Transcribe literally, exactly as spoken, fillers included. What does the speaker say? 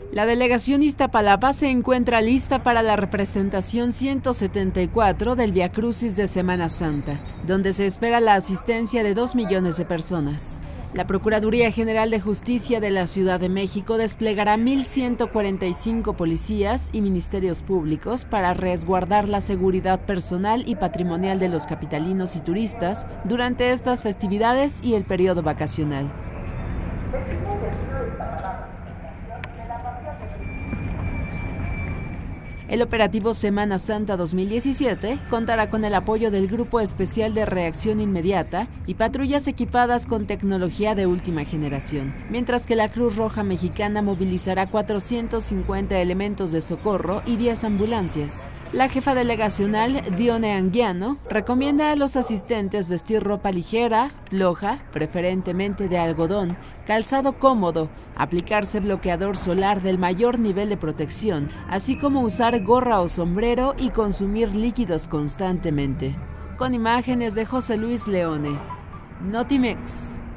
La delegación Iztapalapa se encuentra lista para la representación ciento setenta y cuatro del Viacrucis de Semana Santa, donde se espera la asistencia de dos millones de personas. La Procuraduría General de Justicia de la Ciudad de México desplegará mil ciento cuarenta y cinco policías y ministerios públicos para resguardar la seguridad personal y patrimonial de los capitalinos y turistas durante estas festividades y el periodo vacacional. El operativo Semana Santa dos mil diecisiete contará con el apoyo del Grupo Especial de Reacción Inmediata y patrullas equipadas con tecnología de última generación, mientras que la Cruz Roja Mexicana movilizará cuatrocientos cincuenta elementos de socorro y diez ambulancias. La jefa delegacional, Dione Anguiano, recomienda a los asistentes vestir ropa ligera, floja, preferentemente de algodón, calzado cómodo, aplicarse bloqueador solar del mayor nivel de protección, así como usar gorra o sombrero y consumir líquidos constantemente. Con imágenes de José Luis Leone. Notimex.